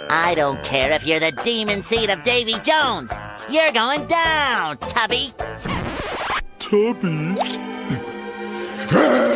I don't care if you're the demon seed of Davy Jones. You're going down, Tubby. Tubby?